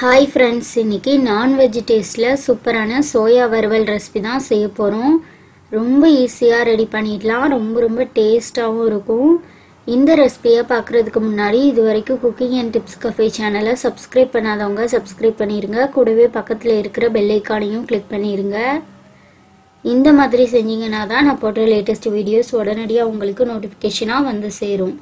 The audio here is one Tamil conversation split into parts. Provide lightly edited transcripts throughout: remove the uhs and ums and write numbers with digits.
हाय फ्रेंड्स, इनकी नॉनवेज टेस्ट्ல சூப்பரான சோயா வறுவல் ரெசிபி தான் செய்ய போறோம். ரொம்ப ஈஸியா ரெடி பண்ணிடலாம். ரொம்ப டேஸ்டாவும் இருக்கும். இந்த ரெசிபியை பார்க்கிறதுக்கு முன்னாடி இதுவரைக்கும் குக்கிங் அண்ட் டிப்ஸ் கஃபே சேனலை சப்ஸ்கிரைப் பண்ணாதவங்க சப்ஸ்கிரைப் பண்ணிருங்க. கூடவே பக்கத்துல இருக்கிற பெல் ஐகானையும் கிளிக் பண்ணிருங்க. இந்த மாதிரி செஞ்சீங்கன்னா தான் நான் போடுற லேட்டஸ்ட் வீடியோஸ் உடனடியாக உங்களுக்கு நோட்டிஃபிகேஷனா வந்து சேரும்.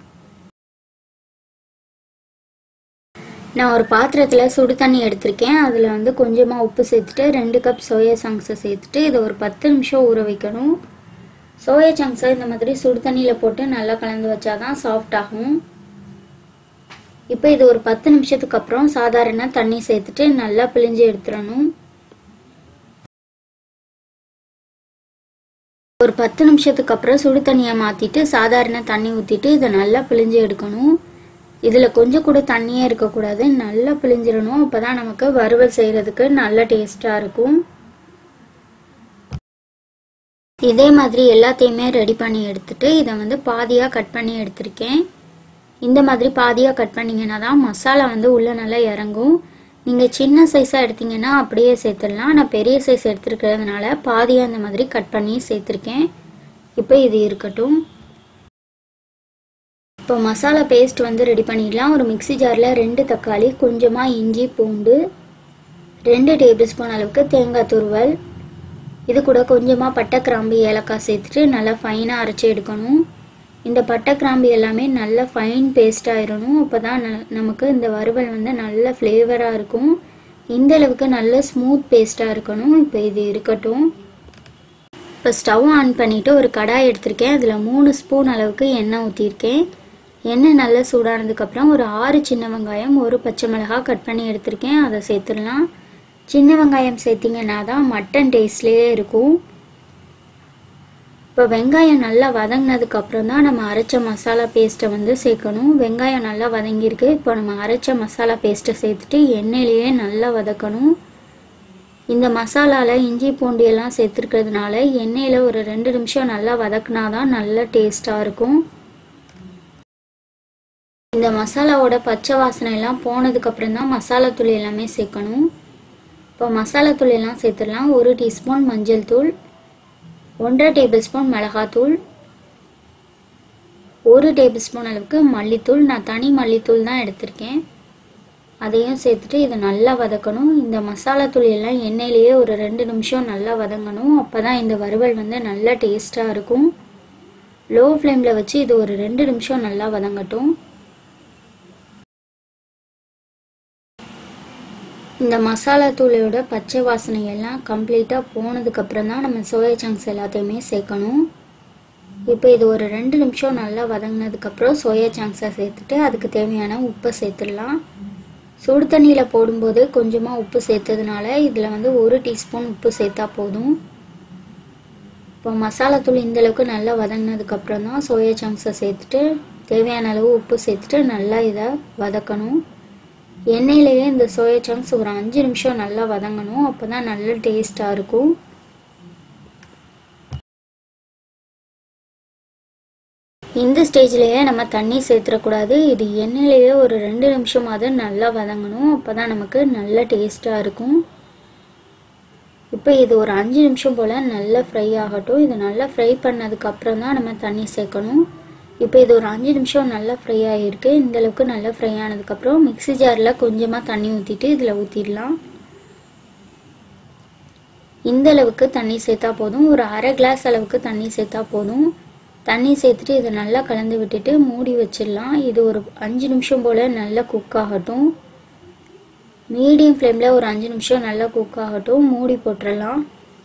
நான் ஒரு பாத்திரத்தில் சுடு தண்ணி எடுத்திருக்கேன். அதில் வந்து கொஞ்சமாக உப்பு சேர்த்துட்டு 2 கப் சோயா சங்க்ஸை சேர்த்துட்டு இதை ஒரு 10 நிமிஷம் ஊற வைக்கணும். சோயா சங்க்ஸை இந்த மாதிரி சுடு தண்ணியில் போட்டு நல்லா கலந்து வச்சாதான் சாஃப்ட் ஆகும். இப்போ இது ஒரு 10 நிமிஷத்துக்கு அப்புறம் சாதாரண தண்ணி சேர்த்துட்டு நல்லா பிழிஞ்சு எடுத்துடணும். ஒரு 10 நிமிஷத்துக்கு அப்புறம் சுடு தண்ணியை மாற்றிட்டு சாதாரண தண்ணி ஊற்றிட்டு இதை நல்லா பிழிஞ்சு எடுக்கணும். இதில் கொஞ்சம் கூட தண்ணியே இருக்கக்கூடாது, நல்லா பிழிஞ்சிடணும். அப்போ தான் நமக்கு வறுவல் செய்கிறதுக்கு நல்ல டேஸ்ட்டாக இருக்கும். இதே மாதிரி எல்லாத்தையுமே ரெடி பண்ணி எடுத்துட்டு இதை வந்து பாதியாக கட் பண்ணி எடுத்திருக்கேன். இந்த மாதிரி பாதியாக கட் பண்ணிங்கன்னா தான் மசாலா வந்து உள்ளே நல்லா இறங்கும். நீங்கள் சின்ன சைஸாக எடுத்தீங்கன்னா அப்படியே சேர்த்துடலாம். நான் பெரிய சைஸ் எடுத்துருக்கிறதுனால பாதியாக இந்த மாதிரி கட் பண்ணி சேர்த்துருக்கேன். இப்போ இது இருக்கட்டும். இப்போ மசாலா பேஸ்ட் வந்து ரெடி பண்ணிடலாம். ஒரு மிக்சி ஜாரில் 2 தக்காளி, கொஞ்சமாக இஞ்சி பூண்டு, 2 டேபிள் ஸ்பூன் அளவுக்கு தேங்காய் துருவல், இது கூட கொஞ்சமாக பட்டை கிராம்பு ஏலக்காய் சேர்த்துட்டு நல்லா ஃபைனாக அரைச்சி எடுக்கணும். இந்த பட்டை கிராம்பு எல்லாமே நல்லா ஃபைன் பேஸ்ட் ஆயிடணும். அப்போ தான் நமக்கு இந்த வறுவல் வந்து நல்ல ஃப்ளேவராக இருக்கும். இந்த அளவுக்கு நல்ல ஸ்மூத் பேஸ்ட்டாக இருக்கணும். இப்போ இது இருக்கட்டும். இப்போ ஸ்டவ் ஆன் பண்ணிவிட்டு ஒரு கடாய் எடுத்திருக்கேன். அதில் 3 ஸ்பூன் அளவுக்கு எண்ணெய் ஊற்றிருக்கேன். எண்ணெய் நல்லா சூடானதுக்கப்புறம் ஒரு 6 சின்ன வெங்காயம், 1 பச்சை மிளகாய் கட் பண்ணி எடுத்திருக்கேன். அதை சேர்த்துடலாம். சின்ன வெங்காயம் சேர்த்திங்கன்னா தான் மட்டன் டேஸ்ட்லேயே இருக்கும். இப்போ வெங்காயம் நல்லா வதங்கினதுக்கப்புறம் தான் நம்ம அரைச்ச மசாலா பேஸ்ட்டை வந்து சேர்க்கணும். வெங்காயம் நல்லா வதங்கியிருக்கு. இப்போ நம்ம அரைச்ச மசாலா பேஸ்ட்டை சேர்த்துட்டு எண்ணெயிலேயே நல்லா வதக்கணும். இந்த மசாலாவில் இஞ்சி பூண்டு எல்லாம் சேர்த்துருக்கிறதுனால எண்ணெயில் ஒரு 2 நிமிஷம் நல்லா வதக்குனாதான் நல்ல டேஸ்ட்டாக இருக்கும். இந்த மசாலாவோட பச்சை வாசனை எல்லாம் போனதுக்கப்புறம் தான் மசாலா தூள் எல்லாமே சேர்க்கணும். இப்போ மசாலா தூள் எல்லாம் சேர்த்துடலாம். 1 டீஸ்பூன் மஞ்சள் தூள், 1.5 டேபிள் ஸ்பூன் மிளகாத்தூள், 1 டேபிள் ஸ்பூன் அளவுக்கு மல்லித்தூள். நான் தனி மல்லித்தூள் தான் எடுத்திருக்கேன். அதையும் சேர்த்துட்டு இதை நல்லா வதக்கணும். இந்த மசாலா தூள் எல்லாம் எண்ணெயிலேயே ஒரு 2 நிமிஷம் நல்லா வதங்கணும். அப்போ தான் இந்த வறுவல் வந்து நல்ல டேஸ்ட்டாக இருக்கும். லோ ஃப்ளேமில் வச்சு இது ஒரு 2 நிமிஷம் நல்லா வதங்கட்டும். இந்த மசாலா தூளோட பச்சை வாசனை எல்லாம் கம்ப்ளீட்டாக போனதுக்கப்புறம் தான் நம்ம சோயா சங்க்ஸ் எல்லாத்தையுமே சேர்க்கணும். இப்போ இது ஒரு 2 நிமிஷம் நல்லா வதங்கினதுக்கப்புறம் சோயா சங்க்ஸை சேர்த்துட்டு அதுக்கு தேவையான உப்பை சேர்த்துடலாம். சுடு தண்ணியில் போடும்போது கொஞ்சமாக உப்பு சேர்த்ததுனால இதில் வந்து 1 டீஸ்பூன் உப்பு சேர்த்தா போதும். இப்போ மசாலா தூள் இந்தளவுக்கு நல்லா வதங்கினதுக்கப்புறம் தான் சோயா சங்க்ஸை சேர்த்துட்டு தேவையான அளவு உப்பு சேர்த்துட்டு நல்லா இதை வதக்கணும். எண்ணெயிலேயே இந்த சோயா சங்க்ஸ் ஒரு 5 நிமிஷம் நல்லா வதங்கணும். அப்போ தான் நல்ல டேஸ்ட்டாக இருக்கும். இந்த ஸ்டேஜ்லேயே நம்ம தண்ணி சேர்த்துடக்கூடாது. இது எண்ணெயிலேயே ஒரு 2 நிமிஷமாவது நல்லா வதங்கணும். அப்போ தான் நமக்கு நல்ல டேஸ்ட்டாக இருக்கும். இப்போ இது ஒரு 5 நிமிஷம் போல் நல்லா ஃப்ரை ஆகட்டும். இது நல்லா ஃப்ரை பண்ணதுக்கப்புறம் தான் நம்ம தண்ணி சேர்க்கணும். இப்போ இது ஒரு 5 நிமிஷம் நல்லா ஃப்ரை ஆகிருக்கு. இந்தளவுக்கு நல்லா ஃப்ரை ஆனதுக்கப்புறம் மிக்சி ஜாரில் கொஞ்சமாக தண்ணி ஊற்றிட்டு இதில் ஊற்றிடலாம். இந்தளவுக்கு தண்ணி சேர்த்தா போதும். ஒரு அரை கிளாஸ் அளவுக்கு தண்ணி சேர்த்தா போதும். தண்ணி சேர்த்துட்டு இதை நல்லா கலந்து விட்டுட்டு மூடி வச்சிடலாம். இது ஒரு 5 நிமிஷம் போல் நல்லா குக் ஆகட்டும். மீடியம் ஃப்ளேமில் ஒரு 5 நிமிஷம் நல்லா குக் ஆகட்டும். மூடி போட்டுடலாம்.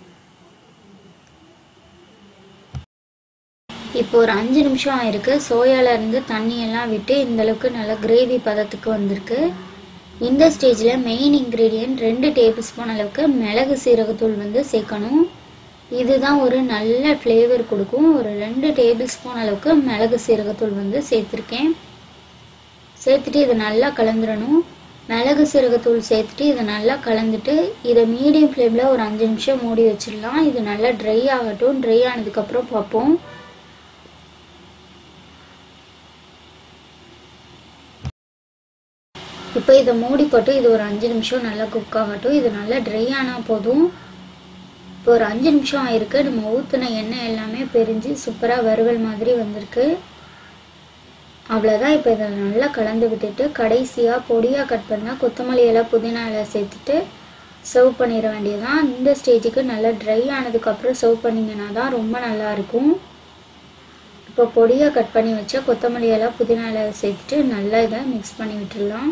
இப்போ ஒரு 5 நிமிஷம் ஆயிருக்கு. சோயாவிலேருந்து தண்ணியெல்லாம் விட்டு இந்தளவுக்கு நல்லா கிரேவி பதத்துக்கு வந்திருக்கு. இந்த ஸ்டேஜில் மெயின் இன்க்ரீடியன்ட் 2 டேபிள் ஸ்பூன் அளவுக்கு மிளகு சீரகத்தூள் வந்து சேர்க்கணும். இதுதான் ஒரு நல்ல ஃப்ளேவர் கொடுக்கும். ஒரு 2 டேபிள் ஸ்பூன் அளவுக்கு மிளகு சீரகத்தூள் வந்து சேர்த்துருக்கேன். சேர்த்துட்டு இதை நல்லா கலந்துடணும். மிளகு சீரகத்தூள் சேர்த்துட்டு இதை நல்லா கலந்துட்டு இதை மீடியம் ஃப்ளேமில் ஒரு 5 நிமிஷம் மூடி வச்சிடலாம். இது நல்லா ட்ரை ஆகட்டும். ட்ரை ஆனதுக்கப்புறம் பார்ப்போம். இப்போ இதை மூடி போட்டு இது ஒரு 5 நிமிஷம் நல்லா குக் ஆகட்டும். இது நல்லா ட்ரை ஆனால் போதும். இப்போ ஒரு 5 நிமிஷம் ஆயிருக்கு. நம்ம ஊற்றின எண்ணெய் எல்லாமே பிரிஞ்சு சூப்பராக வறுவல் மாதிரி வந்திருக்கு. அவ்வளோதான். இப்போ இதை நல்லா கலந்து விட்டுட்டு கடைசியாக பொடியாக கட் பண்ணால் கொத்தமல்லி இலை புதினா இலை சேர்த்துட்டு சர்வ் பண்ணிட வேண்டியதுதான். இந்த ஸ்டேஜுக்கு நல்லா ட்ரை ஆனதுக்கப்புறம் சர்வ் பண்ணிங்கன்னா தான் ரொம்ப நல்லாயிருக்கும். இப்போ பொடியாக கட் பண்ணி வச்ச கொத்தமல்லி இலை புதினா இலை சேர்த்துட்டு நல்லா இதை மிக்ஸ் பண்ணி விட்டுடலாம்.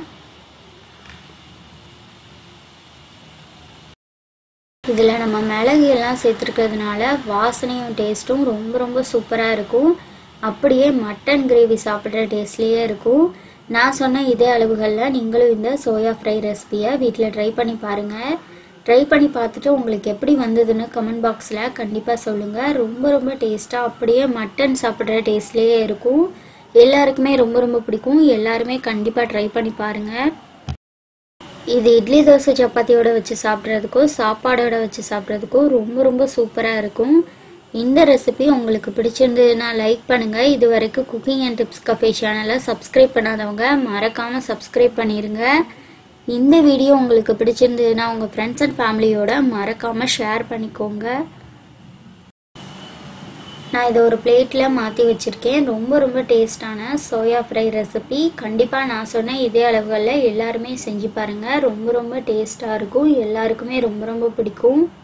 இதில் நம்ம மிளகு எல்லாம் சேர்த்துருக்கிறதுனால வாசனையும் டேஸ்ட்டும் ரொம்ப ரொம்ப சூப்பராக இருக்கும். அப்படியே மட்டன் கிரேவி சாப்பிட்ற டேஸ்ட்லேயே இருக்கும். நான் சொன்ன இதே அளவுகளில் நீங்களும் இந்த சோயா ஃப்ரை ரெசிபியை வீட்டில் ட்ரை பண்ணி பாருங்கள். ட்ரை பண்ணி பார்த்துட்டு உங்களுக்கு எப்படி வந்ததுன்னு கமெண்ட் பாக்ஸில் கண்டிப்பாக சொல்லுங்கள். ரொம்ப ரொம்ப டேஸ்ட்டாக அப்படியே மட்டன் சாப்பிட்ற டேஸ்ட்லேயே இருக்கும். எல்லாருக்குமே ரொம்ப ரொம்ப பிடிக்கும். எல்லாருமே கண்டிப்பாக ட்ரை பண்ணி பாருங்கள். இது இட்லி தோசை சப்பாத்தியோட வச்சு சாப்பிட்றதுக்கும் சாப்பாடோட வச்சு சாப்பிட்றதுக்கும் ரொம்ப ரொம்ப சூப்பராக இருக்கும். இந்த ரெசிபி உங்களுக்கு பிடிச்சிருந்ததுன்னா லைக் பண்ணுங்கள். இது வரைக்கும் குக்கிங் அண்ட் டிப்ஸ் கஃபே சேனலை சப்ஸ்கிரைப் பண்ணாதவங்க மறக்காமல் சப்ஸ்கிரைப் பண்ணிடுங்க. இந்த வீடியோ உங்களுக்கு பிடிச்சிருந்ததுன்னா உங்கள் ஃப்ரெண்ட்ஸ் அண்ட் ஃபேமிலியோட மறக்காமல் ஷேர் பண்ணிக்கோங்க. நான் இதை ஒரு பிளேட்டில் மாற்றி வச்சுருக்கேன். ரொம்ப ரொம்ப டேஸ்டான சோயா ஃப்ரை ரெசிபி. கண்டிப்பாக நான் சொன்ன இதே அளவுகளில் எல்லாருமே செஞ்சு பாருங்கள். ரொம்ப ரொம்ப டேஸ்ட்டாக இருக்கும். எல்லாருக்குமே ரொம்ப ரொம்ப பிடிக்கும்.